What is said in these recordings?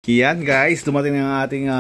Yan guys, dumating ang ating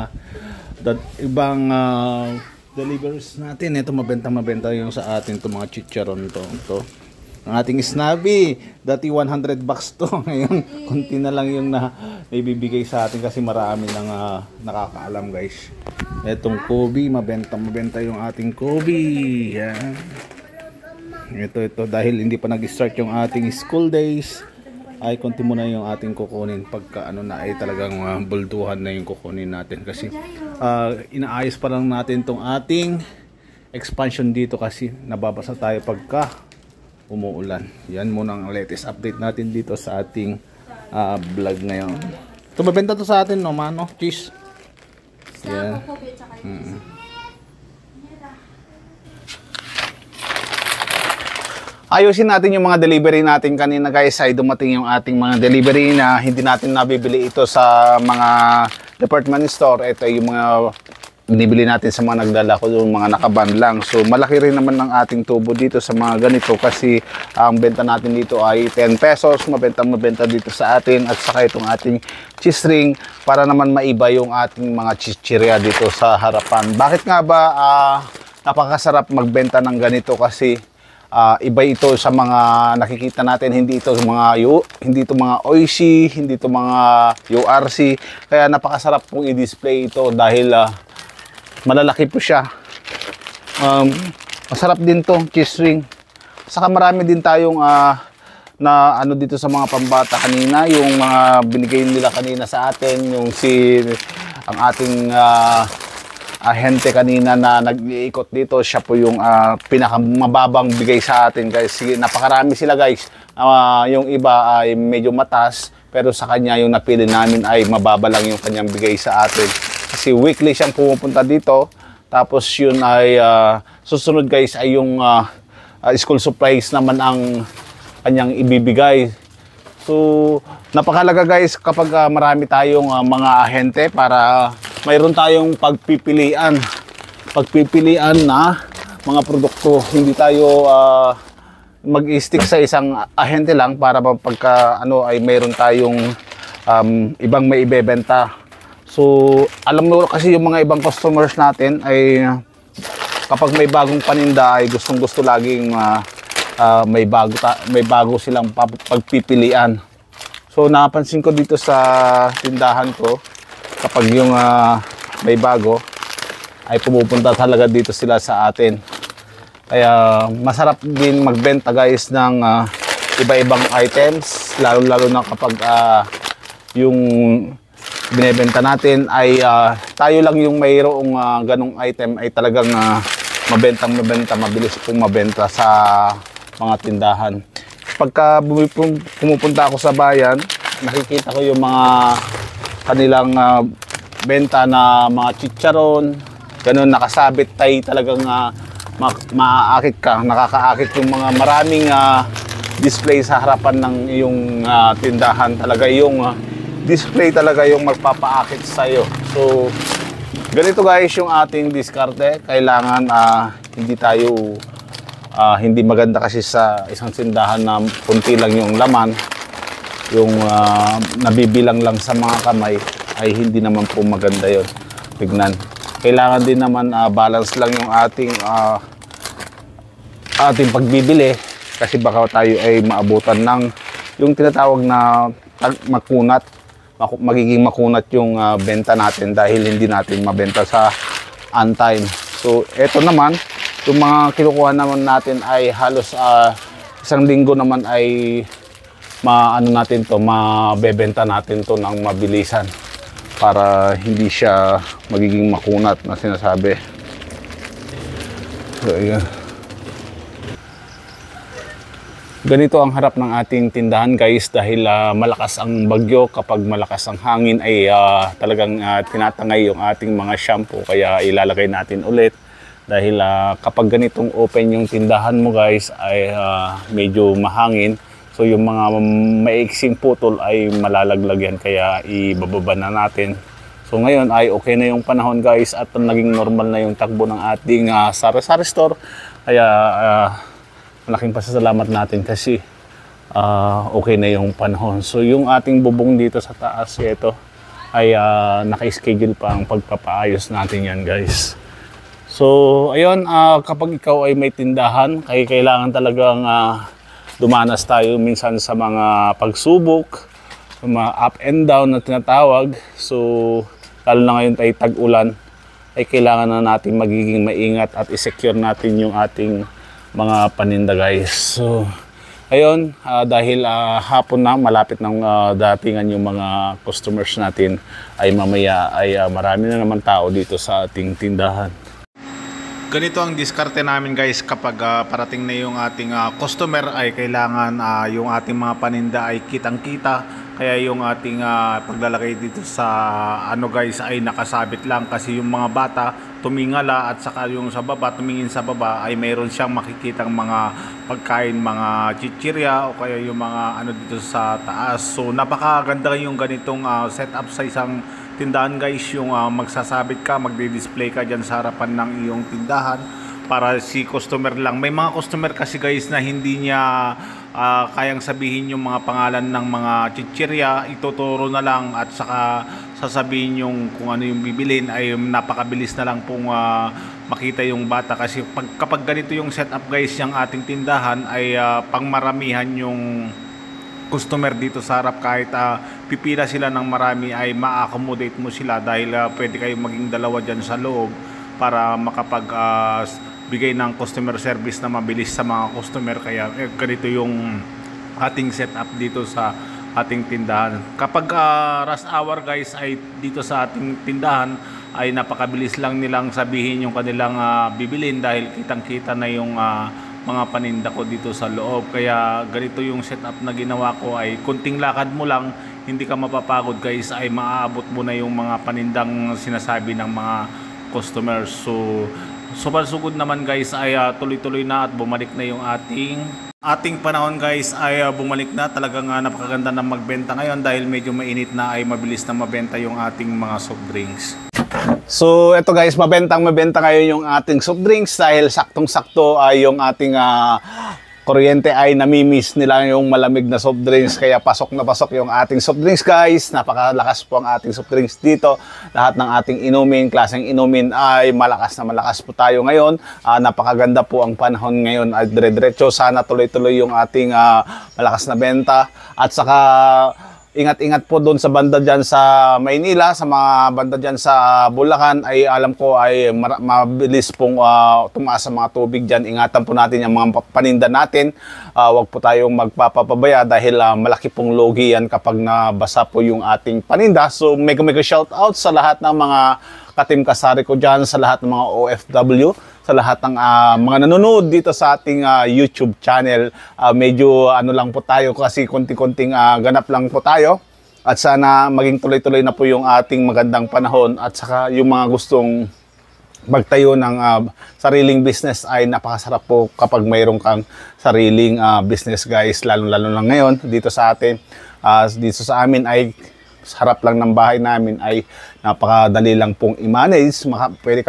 ibang deliveries natin. Ito mabenta yung sa atin to mga chicharon to. Ang ating snabi, dati 100 bucks to. Ngayon, konti na lang yung naibibigay sa atin kasi marami nang nakakaalam guys. Etong Kobe, mabenta yung ating Kobe. Yan. Ito dahil hindi pa nag-start yung ating school days, ay konti muna yung ating kukunin pagka na ay talagang bulduhan na yung kukunin natin kasi inaayos pa lang natin tong ating expansion dito kasi nababasa tayo pagka umuulan. Yan muna ang latest update natin dito sa ating vlog ngayon. Ito mabenta to sa atin no mano, cheese. Yan. Ayusin natin yung mga delivery natin kanina guys, ay dumating yung ating mga delivery na hindi natin nabibili ito sa mga department store. Ito yung mga binibili natin sa mga naglalako, yung mga nakaban lang. So malaki rin naman ng ating tubo dito sa mga ganito kasi ang benta natin dito ay 10 pesos. Mabenta dito sa atin at saka itong ating cheese ring para naman maiba yung ating mga chichirya dito sa harapan. Bakit nga ba napakasarap magbenta ng ganito kasi iba ito sa mga nakikita natin, hindi ito mga Oishi, hindi ito mga URC. Kaya napakasarap pong i-display ito dahil malalaki po siya. Masarap din to, cheese ring. Saka marami din tayong na dito sa mga pambata kanina, yung mga binigay nila kanina sa atin, ang ating ahente kanina na nag-iikot dito, siya po yung pinakamababang bigay sa atin guys. Napakarami sila guys. Yung iba ay medyo mataas, pero sa kanya yung napili namin ay mababa lang yung kanyang bigay sa atin. Kasi weekly siyang pumupunta dito. Tapos yun ay susunod guys ay yung school supplies naman ang kanyang ibibigay. So napakalaga guys kapag marami tayong mga ahente para mayroon tayong pagpipilian na mga produkto. Hindi tayo mag-stick sa isang ahente lang para pagka ay mayroon tayong ibang may ibebenta. So alam mo kasi yung mga ibang customers natin ay kapag may bagong paninda ay gustong-gusto laging may bago silang pagpipilian. So napansin ko dito sa tindahan ko, kapag yung may bago ay pumupunta talaga dito sila sa atin. Kaya masarap din magbenta guys ng iba-ibang items, lalo na kapag yung binebenta natin ay tayo lang yung mayroong ganong item ay talagang mabenta, mabilis pong mabenta sa mga tindahan. Pagka pumupunta ako sa bayan, nakikita ko yung mga kanilang benta na mga chicharon, ganun nakasabit tayo talagang maaakit ka, nakakaakit yung mga maraming display sa harapan ng iyong tindahan. Talaga yung display talaga yung magpapaakit sa iyo. So ganito guys yung ating diskarte. Kailangan hindi maganda kasi sa isang tindahan na kunti lang yung laman, yung nabibilang lang sa mga kamay ay hindi naman po maganda yon. Tignan. Kailangan din naman balance lang yung ating pagbibili kasi baka tayo ay maabutan ng yung tinatawag na magiging makunat yung benta natin dahil hindi natin mabenta sa on time. So eto naman, yung mga kinukuha naman natin ay halos isang linggo naman ay mabebenta natin to ng mabilisan para hindi siya magiging makunat na sinasabi. So, ayan. Ganito ang harap ng ating tindahan guys dahil malakas ang bagyo. Kapag malakas ang hangin ay talagang tinatangay yung ating mga shampoo, kaya ilalagay natin ulit dahil kapag ganitong open yung tindahan mo guys ay medyo mahangin. So yung mga maiksing putol ay malalaglag yan, kaya ibababa na natin. So ngayon ay okay na yung panahon guys at naging normal na yung takbo ng ating sari-sari store. Kaya malaking pasasalamat natin kasi okay na yung panahon. So yung ating bubong dito sa taas, ito ay naka-schedule pa ang pagpapaayos natin yan guys. So ayun, kapag ikaw ay may tindahan, kailangan talagang dumanas tayo minsan sa mga pagsubok, sa mga up and down na tinatawag. So lalo na ngayon ay tag-ulan, ay kailangan na natin magiging maingat at i-secure natin yung ating mga paninda guys. So ayun, dahil hapon na, malapit ng datingan yung mga customers natin, ay mamaya ay marami na naman tao dito sa ating tindahan. Ganito ang diskarte namin guys kapag parating na yung ating customer, ay kailangan yung ating mga paninda ay kitang-kita. Kaya yung ating paglalagay dito sa ano guys ay nakasabit lang, kasi yung mga bata tumingala at saka yung sa baba, tumingin sa baba, ay mayroon siyang makikitang mga pagkain, mga chichirya o kaya yung mga ano dito sa taas. So napakaganda yung ganitong setup sa isang tindahan guys, yung magsasabit ka, magdi-display ka dyan sa harapan ng iyong tindahan para si customer lang. May mga customer kasi guys na hindi niya kayang sabihin yung mga pangalan ng mga chichirya, ituturo na lang at saka sasabihin yung kung ano yung bibilin, ay napakabilis na lang pong makita yung bata. Kasi kapag ganito yung setup guys, yung ating tindahan ay pangmaramihan yung customer dito sa harap. Kahit pipila sila ng marami, ay ma-accommodate mo sila dahil pwede kayong maging dalawa dyan sa loob para makapag bigay ng customer service na mabilis sa mga customer. Kaya ganito yung ating setup dito sa ating tindahan. Kapag rush hour guys, ay dito sa ating tindahan ay napakabilis lang nilang sabihin yung kanilang bibilin dahil kitang-kita na yung mga paninda ko dito sa loob. Kaya ganito yung setup na ginawa ko, ay kunting lakad mo lang, hindi ka mapapagod guys, ay maaabot mo na yung mga panindang sinasabi ng mga customers. So sugod naman guys ay tuloy-tuloy na at bumalik na yung ating panahon guys, ay bumalik na. Talagang napakaganda ng magbenta ngayon dahil medyo mainit na, ay mabilis na mabenta yung ating mga soft drinks. So eto guys, mabenta ngayon yung ating soft drinks dahil saktong-sakto ay yung ating kuryente ay namimiss nila yung malamig na soft drinks, kaya pasok na pasok yung ating soft drinks guys. Napakalakas po ang ating soft drinks dito. Lahat ng ating inumin, klaseng inumin, ay malakas na malakas po tayo ngayon. Napakaganda po ang panahon ngayon at dire-diretso. Sana tuloy-tuloy yung ating malakas na benta. At saka ingat-ingat po doon sa banda dyan sa Maynila, sa mga banda dyan sa Bulacan, ay alam ko ay mabilis pong tumaas sa mga tubig dyan. Ingatan po natin yung mga paninda natin. Huwag po tayong magpapabaya dahil malaki pong logi yan kapag nabasa po yung ating paninda. So mega shout out sa lahat ng mga katim kasari ko dyan, sa lahat ng mga OFW, sa lahat ng mga nanonood dito sa ating YouTube channel. Medyo ano lang po tayo kasi konting-konting ganap lang po tayo. At sana maging tuloy-tuloy na po yung ating magandang panahon. At saka yung mga gustong magtayo ng sariling business, ay napakasarap po kapag mayroon kang sariling business guys. Lalo-lalo lang ngayon dito sa atin. Dito sa amin ay sa harap lang ng bahay namin, ay napakadali lang pong i-manage. Pwede ka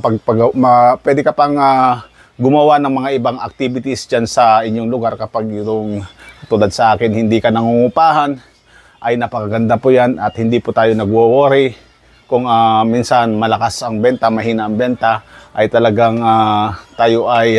pang gumawa ng mga ibang activities dyan sa inyong lugar kapag yung tulad sa akin, hindi ka nangungupahan, ay napakaganda po yan at hindi po tayo nagwo-worry kung minsan malakas ang benta, mahina ang benta, ay talagang tayo ay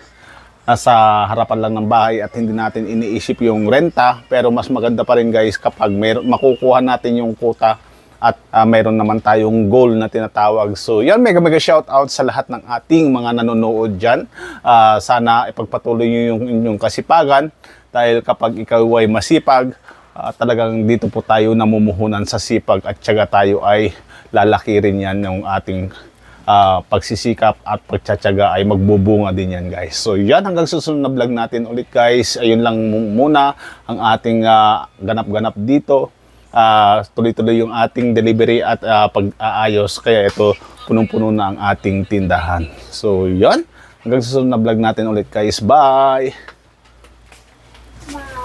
nasa harapan lang ng bahay at hindi natin iniisip yung renta. Pero mas maganda pa rin guys kapag makukuha natin yung quota at mayroon naman tayong goal na tinatawag. So yan, mega shout out sa lahat ng ating mga nanonood dyan. Sana ipagpatuloy nyo yung inyong kasipagan, dahil kapag ikaw ay masipag, talagang dito po tayo namumuhunan sa sipag at tiyaga. Tayo ay lalaki rin yan yung ating pagsisikap at pagtsatsaga, ay magbubunga din yan guys. So yan, hanggang susunod na vlog natin ulit guys. Ayun lang muna ang ating ganap-ganap dito. Tuloy-tuloy yung ating delivery at pag-aayos, kaya ito punong-puno na ang ating tindahan. So yan, hanggang susunod na vlog natin ulit guys. Bye!